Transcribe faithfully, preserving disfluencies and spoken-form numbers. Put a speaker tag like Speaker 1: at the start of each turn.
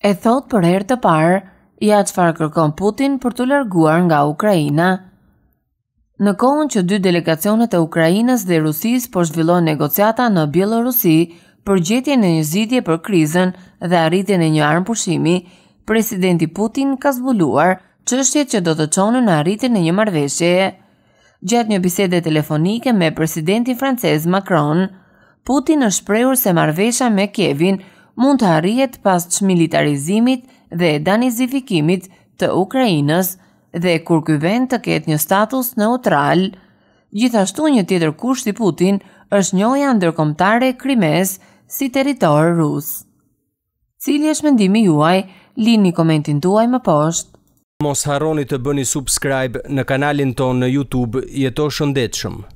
Speaker 1: E thot për herë të parë, ja çfarë kërkon Putin për të larguar nga Ukraina. Në kohën që dy delegacionet e Ukrainës dhe Rusisë po zhvillojnë negociata në Bielorusi për gjetjen e një zgjidhje për krizën dhe arritjen e një armëpushimi, presidenti Putin ka zbuluar çështjet që do të çonin në arritjen e një marrëveshjeje. Gjatë një bisede telefonike me presidentin francez Macron, Putin është shprehur se marrëveshja me Kievin mund të arrihet pas çmilitarizimit dhe danizifikimit të Ukrainës dhe kur ky vend të ketë një status neutral. Gjithashtu një tjetër kusht i Putin është njohja ndërkombëtare e Krimes si territor rus. Cili është mendimi juaj? Lini komentin tuaj më poshtë.
Speaker 2: Mos harroni të bëni subscribe në kanalin tonë në YouTube Jeto Shëndetshëm.